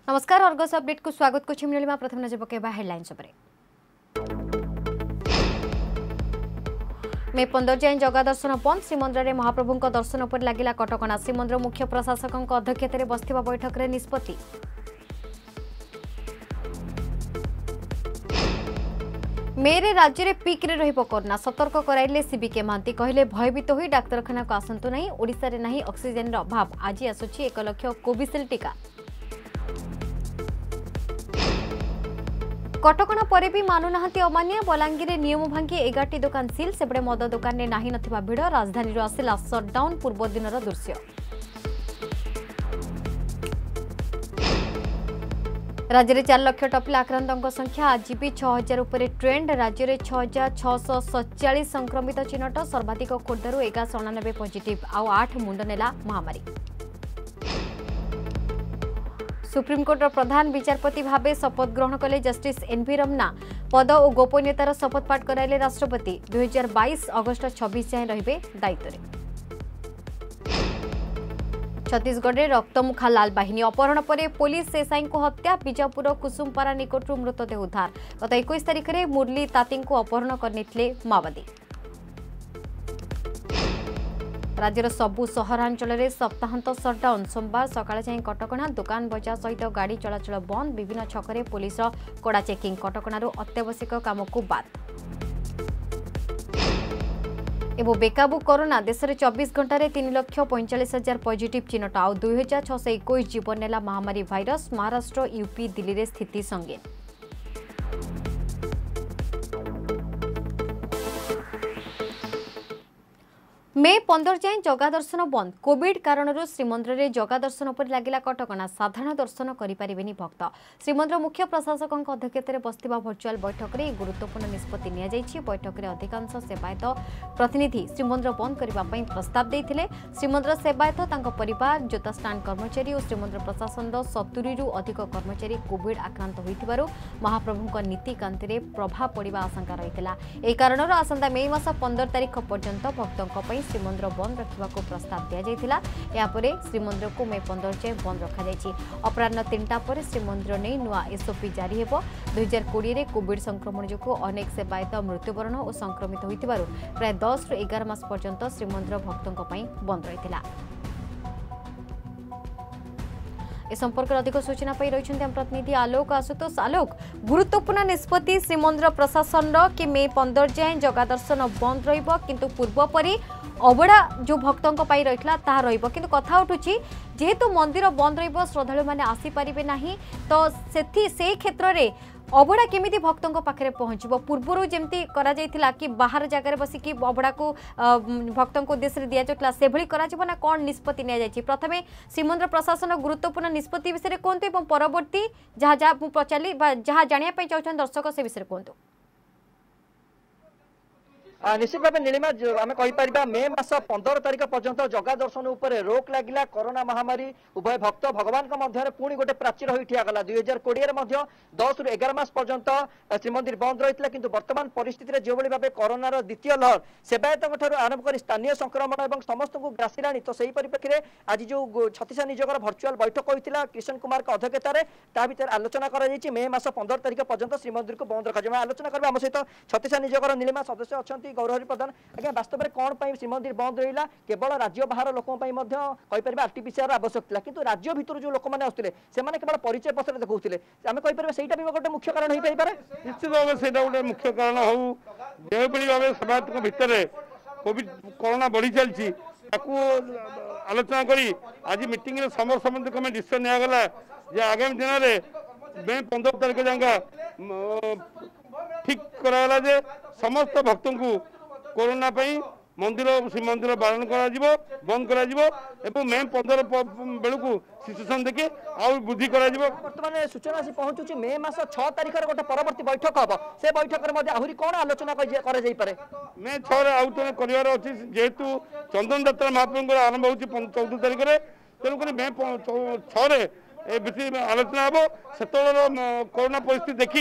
नमस्कार Argus update को स्वागत को नीलिमा प्रथम नजर पकेबा हेडलाइंस उपरे। मे 15 जाए जगा दर्शन बंद श्रीमंदिर में महाप्रभु दर्शन पर लगिला कटकणा श्रीमंदिर मुख्य प्रशासकों अध्यक्षतार बसथिबा बैठक में निष्पत्ति। मेरे राज्य में पीक रे रहिबो कोरोना सतर्क कराइले सीबीके महांती कहले भयभीत होई डाक्तरखाना को आसंतु नहीं ओडिसा रे नहीं ऑक्सीजन अभाव आज आसुची 1 लाख कोविशील्ड टीका। कटकणा पर भी मानुनाहांती अमान्य बलांगीर नियम भांगी 11टी दुकान सील सेपटे मद दुकान में नाही नथिबा भिड़ राजधानी आसिला सटडाउन पूर्व दिनर दृश्य। राज्य में 4 लाख टपिला आक्रांतों संख्या आज भी 6000 उपर ट्रेंड राज्य में 6647 संक्रमित चिन्हट सर्वाधिक खोर्धारू 1199 पॉजिटिव आउ 8 मुंड नेला महामारी। सुप्रीमकोर्टर प्रधान विचारपति भावे शपथ ग्रहण कले जस्टिस एनवी रमना पद और गोपनीयतार शपथपाठ कराइले राष्ट्रपति 2022 अगस्ट 26 जाए रहिबे दायित्व में। छत्तीसगढ़ में रक्तमुखा लाल बाहिनी अपहरण पर पुलिस एसआई को हत्या बीजापुर कुसुमपारा निकटू मृतदेह उद्धार गत 21 तारिख में मुरली ताती को अपहरण करने माओवादी। राज्यर सबु सहरांचल में सप्ताहांत सटडाउन सोमवार सकाळ जाए कटकणा दुकान बजार सहित गाड़ी चलाचल बंद विभिन्न छकरे पुलिस कड़ा चेकिंग कटकणारू अत्यावश्यक काम को बाद। एवं बेकाबू कोरोना देश में 24 घंटे 3,45,000 पॉजिटिव चिन्हट आउ 2621 जीवन नेला महामारी भाइरस महाराष्ट्र यूपी दिल्ली रे स्थिति संगीन। मे 15 जाए जगा दर्शन बंद कोविड कारण श्रीमंदिर में जगा दर्शन पर लगिला कटकणा साधारण दर्शन करें भक्त श्रीमंदिर मुख्य प्रशासकों अध्यक्षतार बसथिबा वर्चुआल बैठक में गुरुत्वपूर्ण निष्पत्ति नियाଯାଇଛି। बैठक में अधिकांश सेवायत प्रतिनिधि श्रीमंदिर बंद करने प्रस्ताव देते श्रीमंदिर सेवायत परिवार जोता स्टाण्ड कर्मचारी और श्रीमंदिर प्रशासन 70 अधिक कर्मचारी कोविड आक्रांत होइथिबारु महाप्रभु नीतिकांति में प्रभाव पड़ा आशंका रही है। कारण आसंता मे मास 15 तारिख पर्यंत भक्तों श्रीमंदिर बंद रखा प्रस्ताव दि जाता श्रीमंदिर को मे 15 जाए बंद रखा अपराह 3टा पर श्रीमंदिर नहीं नुआ एसओपी जारी हो 2020 में कोविड संक्रमण जो अनेक सेवायत मृत्युवरण और संक्रमित होइथिबारु प्राय 10 ରୁ 11 मास पर्यंत श्रीमंदिर भक्तों बंद रही। ए संपर्क अधिक सूचना पाई रही हम प्रतिनिधि आलोक आशुतोष। आलोक गुरुत्वपूर्ण निष्पत्ति श्रीमंदिर प्रशासन कि मे 15 जाए जगा दर्शन बंद रहिबो किंतु पूर्वपरी अबड़ा जो भक्तों रही किंतु कथा उठुची जेहेतु मंदिर बंद रहिबो श्रद्धालु माने आसी पारिबे नाही तो से क्षेत्र में अबड़ा केमिति भक्तों पाखे पहुँचब पूर्वर जमती करा जायथिला कि बाहर जगह बसिकी अबड़ा को भक्तों को उद्देश्य दि जाउतला से भली करा जिवो ना कोन निष्पत्ति निया जायछि। प्रथमे श्रीमंदिर प्रशासन गुरुत्वपूर्ण निष्पत्ति विषय कहतु एवं परवर्ती जहाँ जहाँ पचारि जहाँ जानिया चाहते दर्शक से विषय कहतु। निश्चित भाव नीलिमा आम कहीपर मे मास 15 तारिख पर्यंत जगा दर्शन उपर रोक लगिला कोरोना महामारी उभय भक्त भगवान मध्य पुणी गोटे प्राचीर हो ठियागला 2020 में 10 ରୁ 11 मास पर्यंत श्रीमंदिर बंद रही है किंतु वर्तमान परिस्थिति जो भाव कोरोनार द्वितीय लहर सेवायतों आरंभ कर स्थानीय संक्रमण और समस्त को ग्रासीला तो सही परिप्रेक्षी में आज जो छत्तीसा निजोगर भर्चुआल बैठक होता कृष्ण कुमार अध्यक्षतार ता भर आलोचना कर मे मास 15 तारिख पर्यंत श्रीमंदिर को बंद रखा आलोचना करें आम सहित छत्तीसा निजोगर नीलिमा सदस्य अच्छा गौरहरि प्रधान आज्ञा वास्तव में कौन पर श्रीमंदिर बंद रहा केवल राज्य बाहर लोकों कहीपर आरटीपीसीआर आवश्यक था किंतु राज्य भितर जो लोक मैंने आसते केवल परिचय पत्र देखते आम कहीपर से गोटे मुख्य कारण हो पारे निश्चित भाव से गोटे मुख्य कारण हो जो भाव समाज भितर कोविड कोरोना बढ़ी चलती आलोचना करी आज मीटिंग समस्त को डिसीजन निगला आगामी दिन में मे 15 तारिख जाए ठीक कराला जे समस्त भक्तों को कोरोना मंदिर श्रीमंदिर बारण करा बंद करा मे 15 बेलू सिचुएसन देखिए आउ वृद्धि बर्तमान सूचना आसी पहुंचुची मे मास 6 तारिख गोटे परवर्ती बैठक हम से बैठक में आहरी कौन आलोचना करे मे 6 आउ कर अच्छी जेहेतु चंदन यात्रा महाप्रभु आरंभ हो 14 तारिख में तेणुक मे 6 आलोचना हम से कोरोना परिस्थिति देखी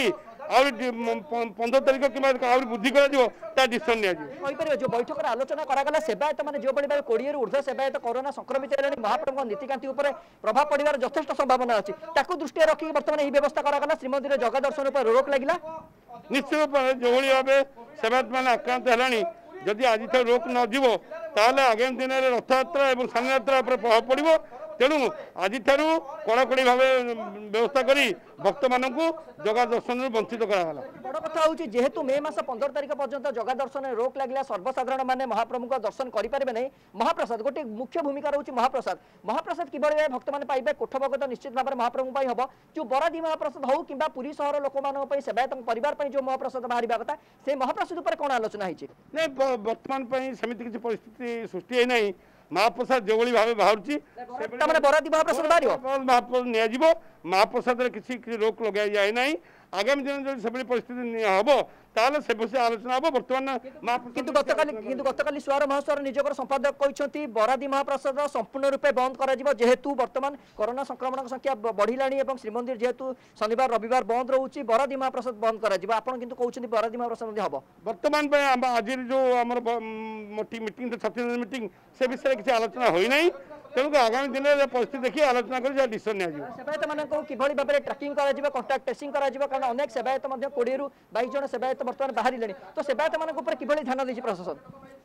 आहरी 15 तारिख कि आहरी वृद्धि कर डिसीजन कहीपर जो बैठक में आलोचना कराला सेवायत मैंने जो भाई 20 रू ऊर्ध्व सेवायत कोरोना संक्रमित है महाप्रभु नीतिकांति प्रभाव पड़ार यथेष संभावना अच्छी दृष्टि रखिक बर्तमान यही व्यवस्था कराला श्रीमंदिर जगह दर्शन पर रोक लगे निश्चित भाव जो भाव सेवायत मैंने आक्रांत है जदि आज रोक नजीव ताल आगामी दिन में रथयात्रा और सानी यात्रा प्रभाव पड़ो तेणु आज कड़ाकड़ी भाव व्यवस्था कर भक्त मान जगह दर्शन वंचित कराला। बड़ कथा हूँ जेहेतु मे मास 15 तारिख पर्यंत जगह दर्शन रोक लगे सर्वसाधारण मैंने महाप्रभु का दर्शन करेंगे नहीं महाप्रसाद गोटे मुख्य भूमिका रोचे महाप्रसाद महाप्रसाद कि भक्त मैंने पाइबे कोठभोग तो निश्चित भाव में महाप्रभु हम जो बरादी महाप्रसाद हो कि पुरी सहर लोक मान सेवायत परिवार जो महाप्रसाद बाहर कथा से महाप्रसाद पर कौन आलोचना होती नहीं बर्तमान सेमती किसी परिस्थिति सृष्टि है महाप्रसाद जो भाव बाहर बरादी महाप्रसाद महाप्रसाद नि महाप्रसाद किसी रोक लगे जाए ना आगामी दिन जो से परिस्थिति हम ताले से आलोचना हम बर्तमान किंतु गतकाली सुआर महास्वार निजकर संपादक कहते बरादी महाप्रसाद संपूर्ण रूपे बंद कर जेहेतु बर्तमान कोरोना संक्रमण संख्या बढ़िलानी और श्रीमंदिर जेहेतु शनिवार रविवार बंद रोचे बरादी महाप्रसाद बंद कर बरादी महाप्रसाद हम बर्तमान आज जो आम मीटिंग छत्तीस मीटिंग से विषय किसी आलोचना होना तेणुक आगामी दिन में परिस्थिति देखिए आलोचना कर डिसीजन सेवायत मानक किभली भाव में ट्रैकिंग कर कॉन्टैक्ट ट्रेसिंग कारण अनेक सेवायत 20 रू 22 जन सेवायत बर्तमान बाहर तो सेवायत मानक किभली ध्यान देछि प्रशासन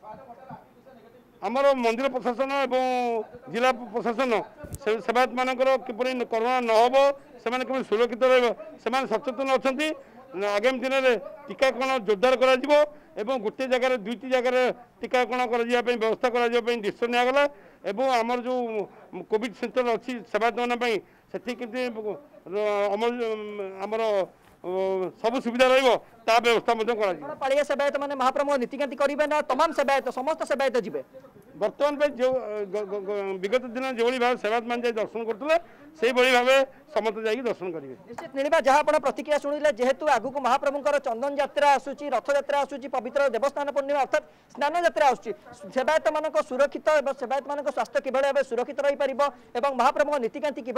आमर मंदिर प्रशासन एवं जिला प्रशासन सेवायत मानकर किपरि कोरोना न हो से सुरक्षित रही सचेतन अच्छा आगामी दिन में टीकाकरण जोरदार कर गोटे जगह दुईटी जगह टीकाकरण कर व्यवस्था कर डिसीजन निगला एवं आमर जो कोविड सेंटर अच्छी सेवायत मानी से आमर सब सुविधा रहा व्यवस्था पालिया सेवायत मैंने महाप्रभु नीतिकांति करेंगे ना तमाम सेवायत समस्त सेवायत जी बर्तमान जो विगत दिन जो भाव सेवायत मान दर्शन करते से भाव समस्त जा दर्शन करेंगे निश्चित नीलिमा जहाँ आप प्रतिक्रिया शुणिले जेहेतु आगुक महाप्रभुंर चंदन यात्रा आसूची रथ यात्रा आसूची पवित्र देवस्थान पूर्णिमा अर्थात स्नान यात्रा आसूची सेवायत मान सुरक्षित सेवायत मान स्वास्थ्य कि भाव सुरक्षित रही पार महाप्रभु नीतिकांति कि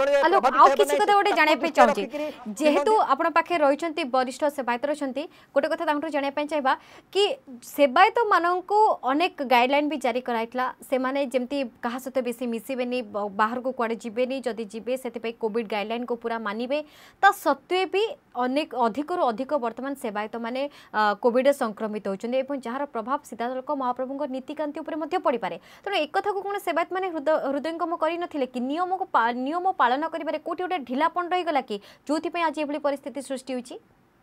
जेहेतु आपण पाखे रही वरिष्ठ सेवायत रही गोटे कथा जानापी चाहिए कि सेवायत मानक अनेक गाइडलाइन भी जारी कराइला से माने जमती कहा सहित बेसी मिसबेनी बाहर को कुआडे जीवेनी जदि जीवे से कोविड गाइडलाइन को पूरा मानिबे ता सत्वे भी अनेक अधिक अधिक वर्तमान सेवायत माने कोविड संक्रमित होचंदे एवं जहार प्रभाव सीधासलख महाप्रभु नीतिकांति उपरे मध्य पड़ी पारे तेणु एक कथा को कौन सेवायत माने हृदयंगम करि नथिले कि नियम पालन करिबारे कोठी गोटे ढिलापन रही गला कि जोथि पे आज एभली परिस्थिति सृष्टि होची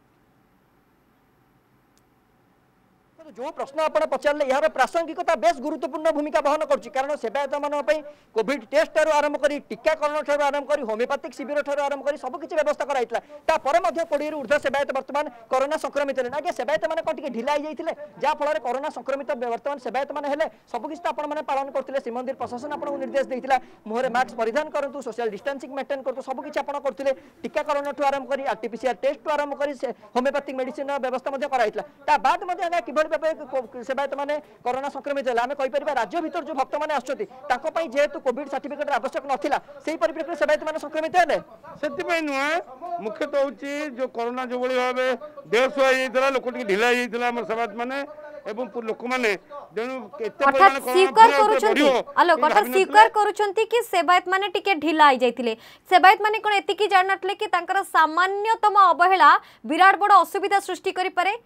जो प्रश्न आप पचारे यार प्रासंगिकता बेस गुरुत्वपूर्ण भूमिका बहन कर कारण सेवायत मान कोविड टेस्ट आरंभ कर टीकाकरण आरंभ कर होमियोपैथिक शिविर आरंभ कर सबकि व्यवस्था कराइला 20 रू ऊर्ध्व सेवायत बर्तमान कोरोना संक्रमित है आगे सेवायत मैंने कौन ढिला जाते जहाँफल कोरोना संक्रमित बर्तमान सेवायत मैंने सबकि आपने पालन करते श्रीमंदिर प्रशासन आपको निर्देश देता मुहर मास्क परिधान करूँ सोशल डिस्टेंसिंग मेंटेन करूँ सबकि आप करते टीकाकरण आरंभ कर आरटीपीसीआर टेस्ट आरंभ कर होमियोपैथिक मेडिसिन व्यवस्था कराइला बाद कि सेवायत मैंने कोरोना संक्रमित है आम कहीपर राज्य भीतर जो भक्त मैंने आसुँच जेहेतु कोविड सर्टिफिकेट आवश्यक नाला से परिप्रेक्षी सेवायत मैंने संक्रमित है से नुह मुख्यतः हूँ जो कोरोना जो भाव बेहोश होता लोक ढिला होता सेवायत मैंने लोक मैंने स्वीकार करुछंती कि सेवायत माने टिके ढिला आई जाइतिले सेवायत माने कोन एतिकी जान नथले कि तांकर सामान्यतम अवहेला विराट बड़ असुविधा सृष्टि करि पारे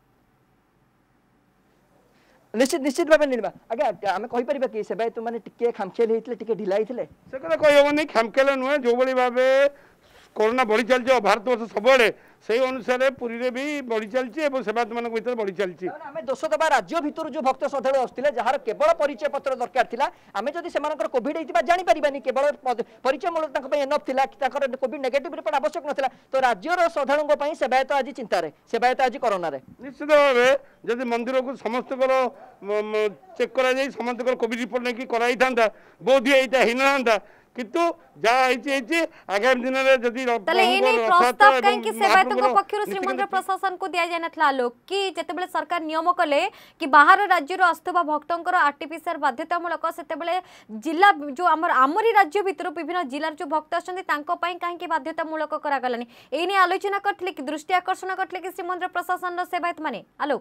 निश्चित भाव नीलिमा आगे आम कहीपर कि सेवायत मैंने टिके खामखियाल होते टिके ढिला होते से कथा कहीहबनी खामखियाल नुहे जो भाव कोरोना बढ़ी चलती भारत वर्ष सब से अनुसार पुरी में भी बढ़ी चलती सेवायत मान भर बढ़ी चलती आम दोष देवा राज्य भीतर जो भक्त श्रद्धालु आसुले जार केवल परिचय पत्र दरकार था आम जब से कोविड होता जानीपारानी केवल परिचय मूलक एनफ था कोविड नेगेटिव रिपोर्ट आवश्यक नाला तो राज्यर श्रद्धालुओं सेवायत आज चिंतार सेवायत आज कोरोना निश्चित भाव जब मंदिर को समस्त चेक कर समस्त कोविड रिपोर्ट नहीं कराई था बोध होता ही ना किंतु जहाँ आगामी दिन में जदि प्रस्ताव कहीं सेवायतों पक्षर श्रीमंदिर प्रशासन को दि जाए ना आलोक कि जितेबाला सरकार नियम कले कि बाहर राज्य आसुवा भक्तर आरटीपीसीआर बाध्यतामूलक से जिला जो आमरी राज्य भितर विभिन्न जिलार जो भक्त अच्छे कहीं बाध्यतामूलक करागलानी एने आलोचना करते कि दृष्टि आकर्षण करते कि श्रीमंदिर प्रशासन सेवायत माने आलोक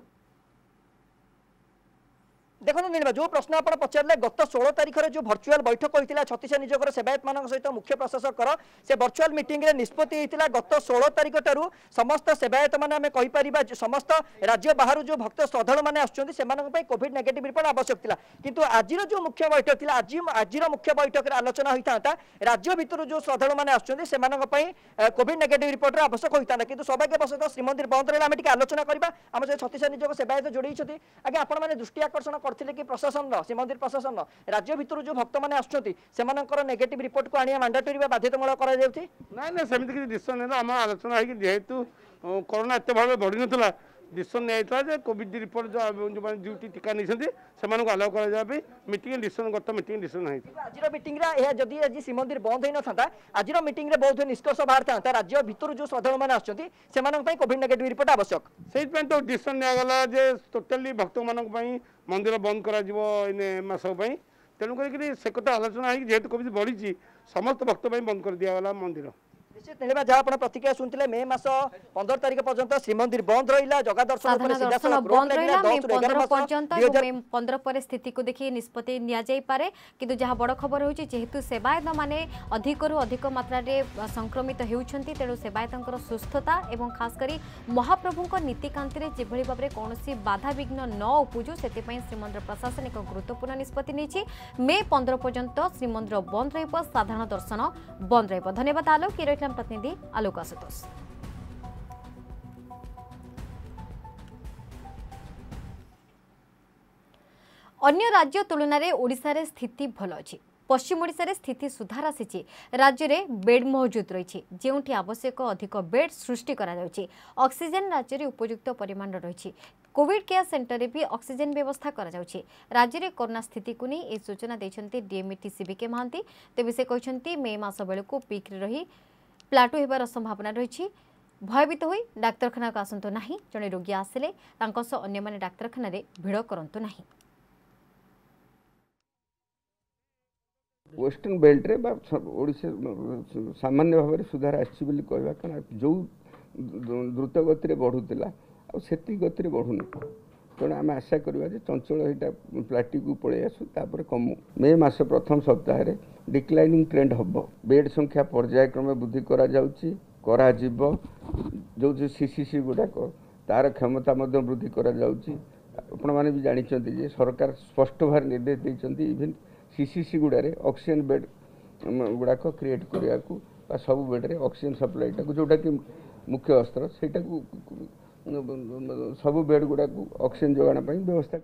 देखो नीलिमा जो प्रश्न आप पचारे गत 16 तारिख जो भर्चुआल बैठक होता छत्तीस निजोगर सेवायत मान सहित मुख्य प्रशासक से भर्चुआल मीटिंग रे निष्पत्ति होता गत 16 तारिख ठारू समस्त सेवायत मैंने कहीपर समस्त राज्य बाहर जो भक्त श्रद्धालु मैंने आसों कोविड नेगेटिव रिपोर्ट आवश्यक था किंतु आज जो मुख्य बैठक थी आज मुख्य बैठक में आलोचना होता राज्य भितर जो श्रद्धालु मैंने आसों कोविड नेगेटिव रिपोर्ट आवश्यक होता कि सौभाग्यवशत श्रीमंदिर बंद रहा आम आलोचना करवा आम जो छत्तीस निजोग सेवायत जोड़ी आगे आपण दृष्टि आकर्षण करथिले कि प्रशासन श्रीमंदिर प्रशासन राज्य भितर जो भक्त मैंने आसुच्च नेगेटिव रिपोर्ट को आनिया मैंडेटरी बाध्यतामूलक करा जाउछि ना ना सेमिति कि डिसिजन है आम आलोचना है कि जेहेतु कोरोना एत भाव बढ़ी नाला डिसिजन निया जे कोविड रिपोर्ट जो ड्यूटी टीका नहीं आलाउ कर मीटिंग डिसिजन गत मीटिंग डिसिजन है आज मीटिंग जदि आज श्रीमंदिर बंद हो ना आज मीटिंग में बहुत निष्कर्ष बाहर था राज्य भितर जो श्रद्धालु मैंने आसों कोविड नेगेटिव रिपोर्ट आवश्यक से तो डिसिजन निगला जे टोटाली भक्त मान मंदिर बंद कर मासक तेणुक से कथा आलोचना है जेहेतु कोविड बढ़ी समस्त भक्त बंद कर दिगला मंदिर निश्चित नीलिमा जहाँ आप प्रतिक्रिया शुणुते मे मास 15 तारिख पर्यंत श्रीमंदिर बंद रहा जगह दर्शन बंद रहा मे 15 पर्यंत मे 15 पर स्थिति को देखिए निष्पत्ति नियाजाइपे किंतु जहाँ बड़ खबर हो जेहेतु सेवायत माने अधिक मात्रा संक्रमित होती तेणु सेवायतर सुस्थता और खासकर महाप्रभु नीतिकांति जेभली भाव में कौन बाधा विघ्न न उपजु से श्रीमंदिर प्रशासन एक गुरुत्वपूर्ण निष्पत्ति नहीं मे 15 पर्यंत श्रीमंदिर बंद रहा साधारण दर्शन बंद रहा धन्यवाद आलोक रही प्रतिनिधि आलोक आशुतोष। अन्य राज्य तुलन में ओडिशा रे स्थिति भल अच्छी पश्चिम ओडिशा रे स्थिति सुधार आसी राज्य में बेड मौजूद रही जोठी आवश्यक अधिक बेड सृष्टि करा जाउछि ऑक्सीजन राज्य में उपयुक्त परिमाण रही कोविड केयर सेंटर में भी ऑक्सीजन व्यवस्था करा जाउछि राज्य में कोरोना स्थिति को नहीं यह सूचना देछन्ती डीएमईटी सीबीके महांती तेबे से कहछन्ती मे मास बेलू पीक रही प्लाटो होबार संभावना रही भयभीत होई डाक्तरखाना को आसतु नहीं जड़े रोगी आसिले अन्य माने डाक्तरखाना भिड़ करंतु नहीं वेस्टर्न बेल्ट रे ओडिशा सामान्य भाव में सुधार आसी कहवा कारण जो द्रुत गति बढ़ुला आती गति बढ़ुनि तेणु आम आशा करवा चंचल यहाँ प्लाटी को पलि आसू कमु मे मास प्रथम सप्ताह डिक्लाइनिंग ट्रेंड हम बेड संख्या पर्यायक्रमे वृद्धि करा जो सीसीसी गुड़ाक तार क्षमता वृद्धि आपण मैंने भी जानते सरकार स्पष्ट भाव निर्देश देते इवेन सीसीसी गुड़े ऑक्सीजन बेड गुड़ाक क्रिएट करने को सब बेड्रे ऑक्सीजन सप्लाई जोटा कि मुख्य अस्त्र से सब बेड गुड़ा ऑक्सीजन जोगाण व्यवस्था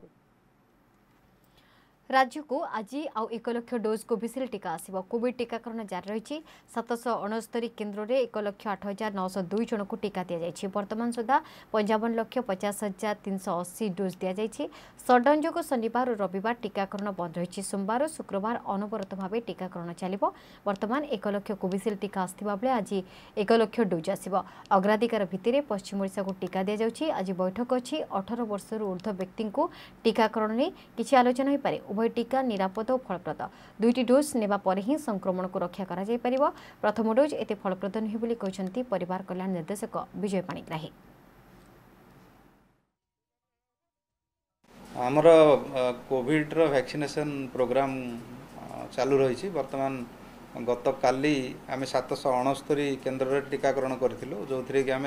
राज्य को आज आउ 1 लाख डोज कोविशील्ड टीका आसिबो कोविड टीकाकरण जारी रही 769 केन्द्र में 1,08,902 जन को टीका दि जाएगी वर्तमान सुधा 55,50,380 डोज दि जाएगी सटडाउन जो शनिवार और रविवार टीकाकरण बंद रही सोमवार और शुक्रवार अनवरत भाव टीकाकरण चलो वर्तमान 1 लाख कोविशील्ड टीका आसवा बेले आज 1 लाख डोज आसो अग्राधिकार भित्ति पश्चिम ओडिशा को टीका दि जाऊँगी आज बैठक अच्छी 18 वर्ष ऊर्ध्व व्यक्ति को टीकाकरण में किसी आलोचना हो पारे उभय टीका निरापद और फलप्रद 2टी डोज नेबा पर ही संक्रमण को रक्षा करा जाय परिबो प्रथम डोज एते फलप्रद नहीं बोली कहते परिवार कल्याण निर्देशक विजय पाणिग्राही आमर कोविड रो वैक्सीनेशन प्रोग्राम चालू रही वर्तमान गत काली आम 769 केन्द्र रे टीकाकरण करथिलु जो थरे कि आम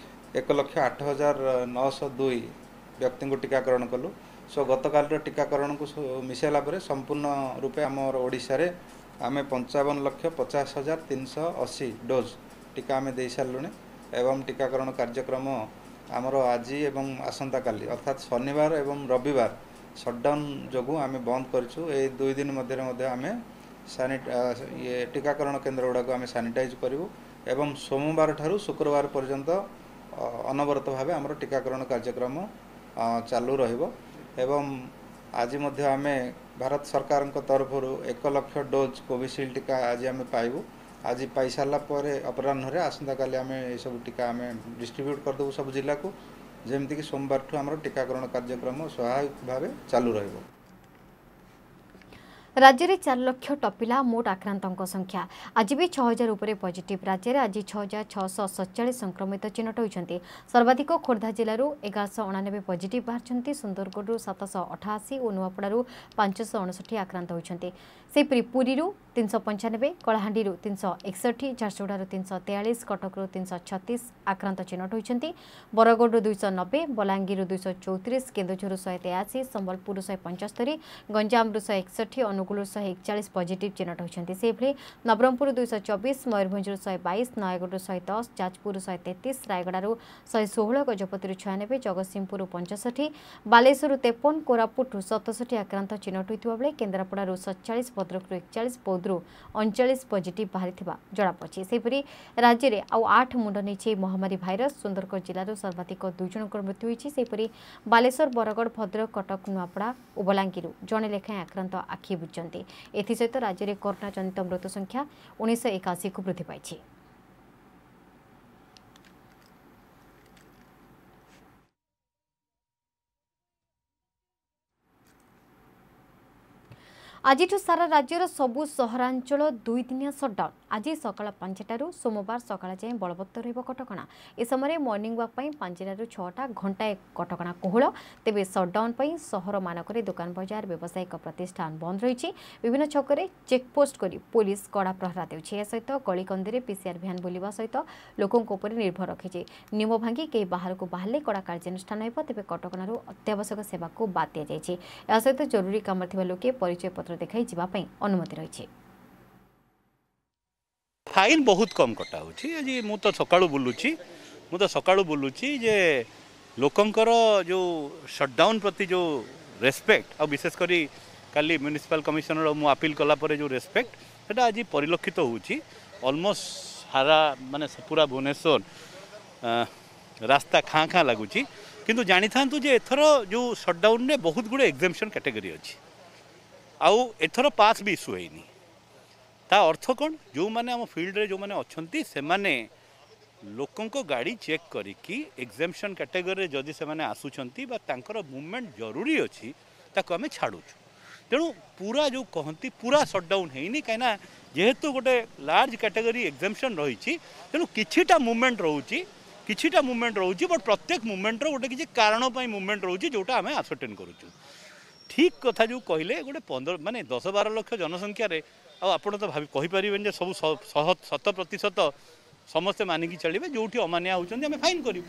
1,08,902 व्यक्ति को टीकाकरण कलु सो गत काल टीकाकरण को मिसाइला पर संपूर्ण रूपे आमर ओडिशा रे आम 55,50,380 डोज टीका आम दे सारूँ एवं टीकाकरण कार्यक्रम आमर आज एवं आसंता काली अर्थात शनिवार एवं रविवार सटडाउन जो आम बंद करूँ ये 2 दिन मध्य आम ये टीकाकरण केन्द्र गुड़ाक आम सानिटाइज करूँ एवं सोमवार ठारू शुक्रवार पर्यंत अनवरत भाव आमर टीकाकरण कार्यक्रम चालू रहिबो एवं आज मध्य आमे भारत सरकार तरफ 1 लाख डोज कोविशील्ड टीका आज आम पाइबू आज पाई सारा पर अपराह्न आसंता काली आम सब टीका आम डिस्ट्रीब्यूट करदेबू सब जिला को जमीक सोमवार ठू आम टीकाकरण कार्यक्रम सहायक भाव चालू रहिबो। राज्य में 4 लाख टपिला मोट आक्रांतों संख्या आज भी 6000 उपरे पॉजिटिव। राज्य में आज 6647 संक्रमित चिन्हट होती। सर्वाधिक खोर्धा जिलूर 1199 पॉजिटिव बाहर। सुंदरगढ़ 788 और नुआपड़ा 559 आक्रांत होती। सेपरी पुरी 395, कलाहांडी 361, झारसुगुड़ा 343, कटक 336 आक्रांत चिन्हट होती। बरगढ़ 290, बलांगीर 234, केन्दुझर 183, संबलपुर 175, गंजाम 161, अनुगुल 141 पॉजिटिव चिन्हट होती। से नवरंगपुर 224, मयूरभंज 122, नयगढ़ 110, जाजपुर 133, रायगड़ 116, गजपति 96, जगतसिंहपुर 65, बालेश्वर 53, कोरापुट 67 आक्रांत चिन्हट होता बेले केन्द्रापड़ा 47, भद्रक 41, बौद्ध 39 पॉजिटिव बाहरी जमापड़ी। सेपरी राज्य में आउ 8 मुंड नहीं महामारी भाइरस। सुंदरगढ़ जिलूर सर्वाधिक 2 जनकर मृत्यु होती। सेपरी बालेश्वर, बरगढ़, भद्रक, कटक, नुआपड़ा और बलांगीर जड़े लेखाएं आक्रांत आखि बुझुंट। एसत राज्य में कोरोना जनित मृत्यु संख्या 1981 को वृद्धि पाई। आज सारा राज्यर सबु सहरांचल 2 दिनिया सटडाउन। आज सकाळ 5टारू सोमवार सकाळ जाए बलवत्तर रहिब कटकणा। ए समय मॉर्निंग वॉक 5टारू 6टा घंटाए कटकणा कोहल। तेबे सटडाउन सहर मानकरे दुकान बजार व्यावसायिक प्रतिष्ठान बंद रही। विभिन्न छकरे चेकपोस्ट करी पुलिस कड़ा प्रहरा देउछि। ए सहित गलीकंदे पीसीआर भ्यान बुलिबा सहित लोकंक उपर निर्भर रखिछि। नियम भांगी के बाहर को बाहरले कड़ा कार्यानुष्ठान हेब। तेबे कटकणारू अत्यावश्यक सेवा को बाद दिया जाइछि। ए सहित जरूरी काम थिबा लोके परिचय पत्र देखाई जीवाई अनुमति रही। फाइन बहुत कम कटा होची। आज मु तो सकाळू बुलुची जे लोकंकर जो शटडाउन प्रति जो रेस्पेक्ट और विशेष करी काली म्युनिसिपल कमिशनर मु अपील कला परे जो रेस्पेक्ट सेटा आज परिलक्षित होची। ऑलमोस्ट सारा माने पूरा भुवनेश्वर रास्ता खाँ खाँ लगुची। किंतु जानी थांतु जे एथर जो शटडाउन रे बहुत गुडे एग्जेम्पशन कैटेगरी अछि आउ एथर पास भी इश्यू होनी। ता अर्थ कौन जो माने आम फील्ड रे जो माने अछंती से माने लोकों को गाड़ी चेक करिकी एग्जेम्पशन कैटेगरी जदि से माने आसुचंती बा तांकर मूवमेंट जरूरी अछि ताको आमे छाडुछु। तेणु पूरा जो कहती पूरा शटडाउन हैनी कहीं जेहेतु गोटे लार्ज कैटेगरी एग्जेम्पशन रही। तेणु किछिटा मूवमेंट रोची बट प्रत्येक मूवमेंट गोटे किसी कारण मूवमेंट रोची जोटा आमे आसर्टेन करूछु। ठीक कथा जो कहले गोटे 15 माने 10-12 लाख जनसंख्या रे आपण तो भावी कहि परिबेन जे सब 100% समस्ते मानिकी चलिबे। जोठी अमानिया होचंदी आमे फाइन करिबु।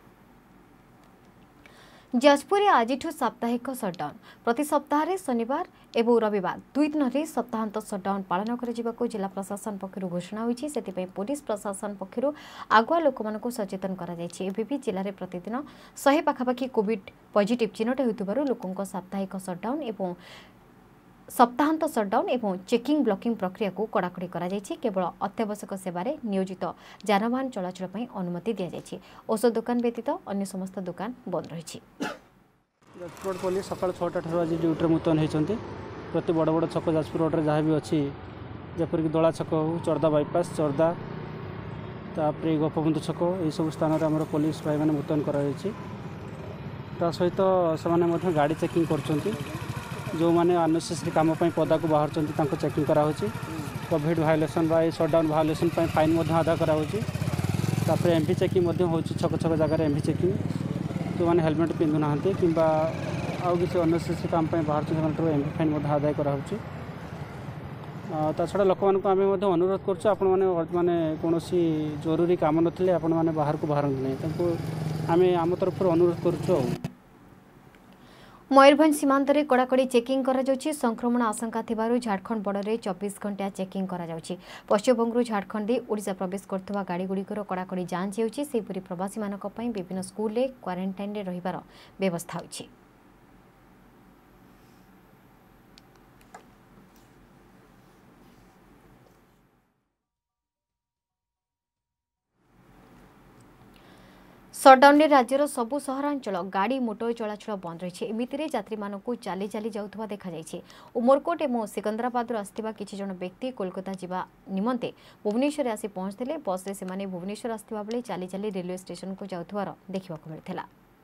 जाजपुर में आज साप्ताहिक सटडाउन। प्रति सप्ताह शनिवार एवं रविवार 2 दिन में सप्ताहांत सटडाउन पालन कर जिला प्रशासन पक्षर घोषणा होती। से पुलिस प्रशासन पक्षर आगुआ लोक सचेतन कर जिले में प्रतिदिन 100 पाखापाखि कोविड पॉजिटिव चिन्हट होता लोकों साप्ताहिक सटडाउन एवं सप्ताहांत सटडाउन एवं चेकिंग ब्लॉकिंग प्रक्रिया को कड़ाकड़ी करा जायछि। केवल अत्यावश्यक सेवारे नियोजित जानवाहन चलाचल पई अनुमति दिया जायछि। औषध दुकान व्यतीत अन्य समस्त दुकान बंद रही। जाजपुर पुलिस सकाल 6टा ठार आज ड्यूटी मुतयन होती। प्रति बड़ बड़ छक जाजपुर रोड जहाँ भी अच्छी जपरिक दला छक हो चर्दा बाईपास चर्दा तापर गोपबंधु छक यही सब स्थान में आम पुलिस भाई मैंने मुतयन कर सहित से गाड़ी चेकिंग कर जो मैंने अननेसेसरी काम पदा को बाहर चेकिंग कराऊँ। कोविड भायोलेसन बा सटडाउन भायोलेसन फाइन आदा कराऊँ। एमवी चेकिंग हो छक छक जगह एमवी चेकिंग जो मैंने हेलमेट पिंधु ना कि आउ किसी अननेसेसरी काम बाहर एमवी फाइन आदाय कराऊँ। ता छड़ा लोक आम अनुरोध कर माने कौन जरूरी काम नथिले आपण माने बाहर को बाहर नहीं आम आम तरफ अनुरोध करूँ। मयूरभंज सीमांत में कड़ाकड़ी चेकिंग करा जाउछि। संक्रमण आशंका थिबारु झारखंड बॉर्डर में 24 घंटा चेकिंग करा जाउछि। पश्चिमबंग झारखंड दे ओडिशा प्रवेश करथवा गाड़ी गुड़िकर कड़ाकड़ी जांच हेउछि। सेहिपरि प्रवासी मानक पई विभिन्न स्कूल रे क्वारंटाइन रे रहिबार व्यवस्था होछि। सटडाउन में राज्यर सबु सहरांचल गाड़ी मोटर चलाचल बंद रही एमितिरे यात्री मानक चली चली जाउथबा देखा जायछि। उमरकोट एवं सिकंदराबाद आसथिबा किछि जन व्यक्ति कोलकाता जिबा निमंते भुवनेश्वर आसी पहुंचथिले। बस रे सेमाने भुवनेश्वर आसथिबा बेले चली चली रेलवे स्टेशन को जाउथबार देखिबाकु मिलिथिला।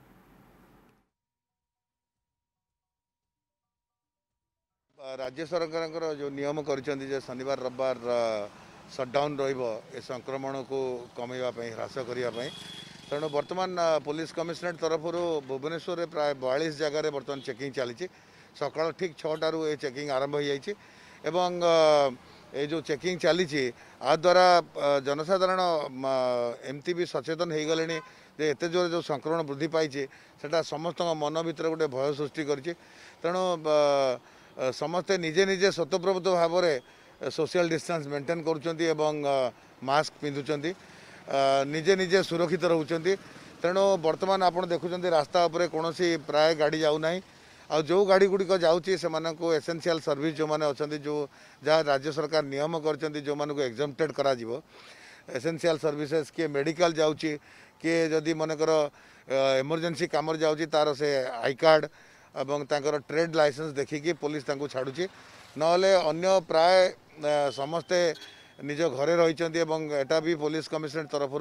राज्य सरकार जो नियम कर शनिवार रविवार सटडाउन रे संक्रमण को कमेवाई ह्रास करने तेणु बर्तमान पुलिस कमिशनरेट तरफ भुवनेश्वर में प्राय 42 जगह बर्तमान चेकिंग चली सका ठीक 6टारू ये चेकिंग आरंभ हो जाए एवं ये जो चेकिंग चली द्वारा जनसाधारण एमती भी सचेतन हो गले एत जोर जो संक्रमण वृद्धि पाई सेटा समस्त मन भर गोटे भय सृष्टि कर तेणु समस्ते निजे निजे स्वतःप्रवृत्त भाव में सोशल डिस्टेंस मेंटेन करुँच मास्क पिंधुंट निजे निजे सुरक्षित रोचंती। तेणु बर्तमान आप देखुं रास्ता उपरे कौन प्राय गाड़ी जाऊना आ जो गाड़ी गुड़िक जाऊँगी से एसेंशियल सर्विस जो मैंने अच्छा जो जहाँ राज्य सरकार नियम कर जो मानक एग्जाम्प्टेड करा एसेंशियल सर्विसेज किए मेडिकल जाऊँगी किए जदि मनकर इमरजेंसी कम जाऊँगी तार से आई कार्ड एवं तांकर ट्रेड लाइसेंस देखिकी पुलिस छाड़ुची नले अन्य प्राय समस्ते निज घरे रही एटा भी पुलिस कमिशनरेट तरफ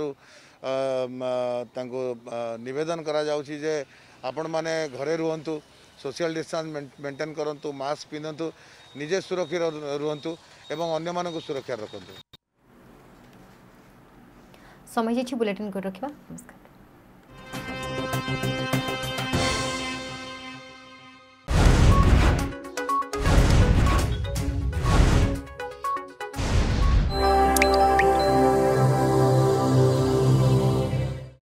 निवेदन करा जाउछि जे आपण माने घरे रुहंतु सोशल डिस्टेंस मेंटेन करंतु मास्क पिंधंतु निजे सुरक्षित रुहंतु एवं अन्य मानक सुरक्षा रखंतु। समय बुलेटिन को रखिबा। नमस्कार।